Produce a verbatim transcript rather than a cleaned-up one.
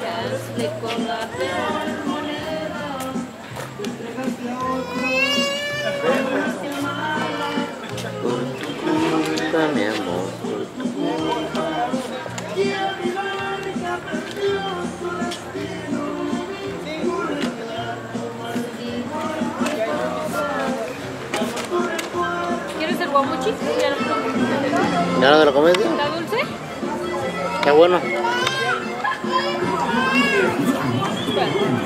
días de colgarte una moneda. Por tu culpa, mi amor, por tu culpa. ¿Quieres el guamuchi? Ya lo probé. ¿Ya no te lo comes? ¿Está dulce? Qué bueno. Bueno.